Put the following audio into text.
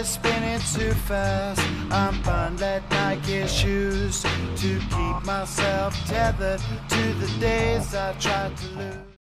is spinning too fast. I'm buying like Nike shoes to keep myself tethered to the days I tried to lose.